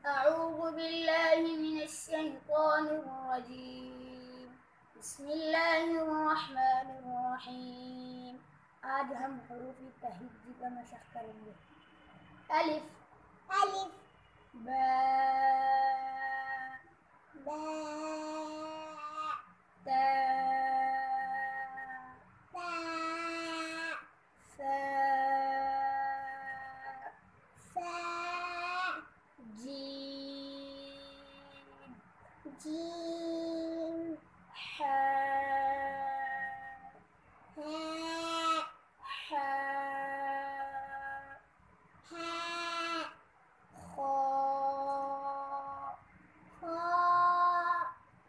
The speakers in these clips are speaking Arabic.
أعوذ بالله من الشيطان الرجيم. بسم الله الرحمن الرحيم. आज हम हरूफ तहज्जी का मशक करेंगे। अलिफ ألف باء باء تاء تاء ثاء ثاء جيم جيم حاء هاء حاء هاء خاء خاء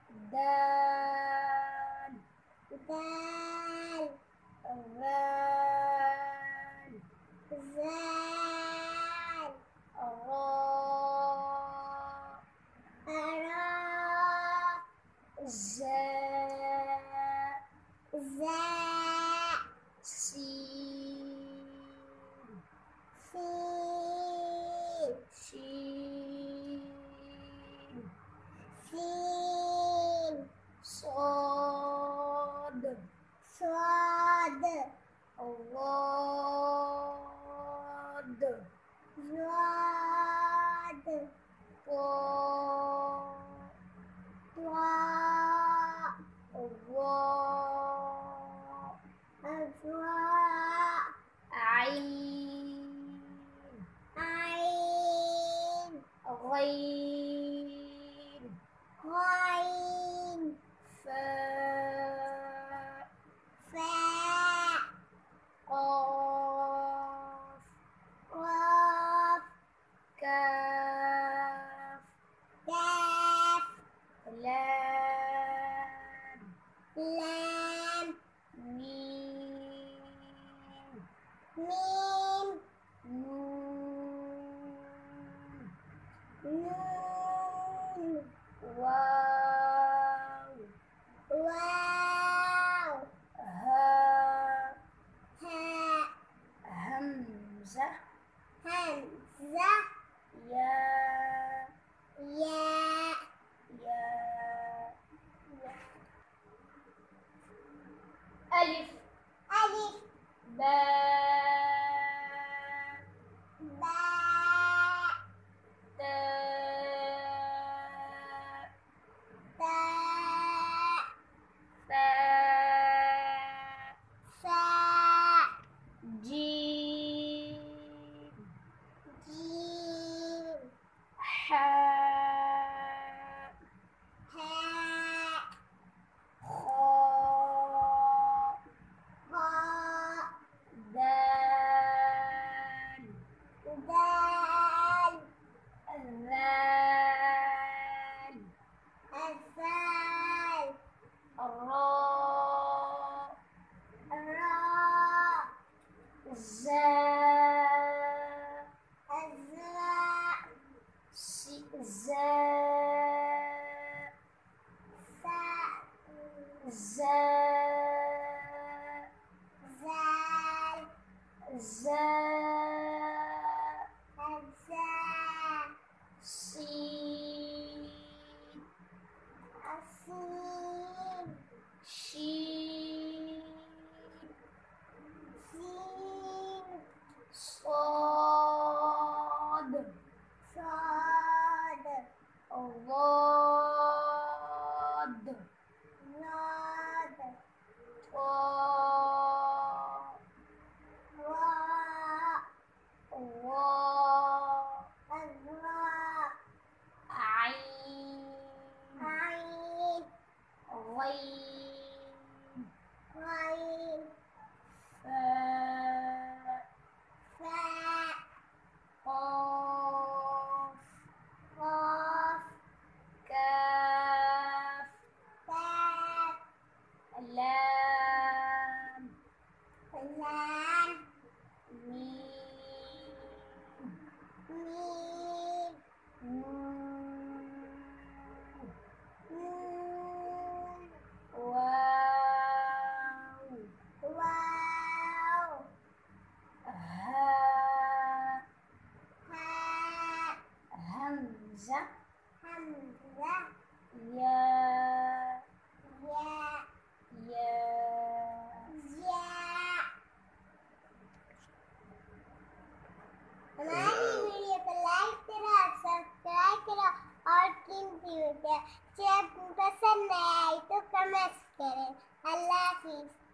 دال دال ذال زال راء أراء زاء زاء سين سين شين سين صاد صاد ضاد زاد طاء طاء ظاء أزواء عين عين غين غين فاء فاء قاف قاف كاف كاف لام لام ميم ميم نون نون واو واو هاء هاء همزة همزة ياء ياء ياء ألف ألف باء باء تاء تاء ثاء ثاء جيم جيم حاء هاء خاء خاء دال دال ذال الثال راء الراء زاء الزاء زاء ساء زاء زال زاء الزاء سين السين شين سين صاد صاد ضاد ناد طاء راء واء أزواء عين عين غين غين فاء فاء قاف قاف ज हमजा य या य या। हमारी वीडियो को लाइक करो, सब्सक्राइब करो और कीमती वीडियो जब पसंद आए तो कमेंट करें। अल्लाह हाफिज़।